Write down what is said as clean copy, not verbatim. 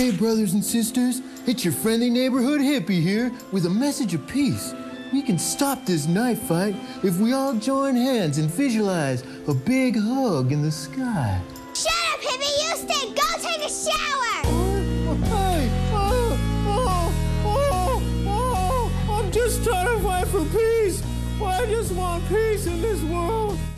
Hey, brothers and sisters, it's your friendly neighborhood hippie here with a message of peace. We can stop this knife fight if we all join hands and visualize a big hug in the sky. Shut up, hippie! You stink! Go take a shower! I'm just trying to fight for peace. I just want peace in this world.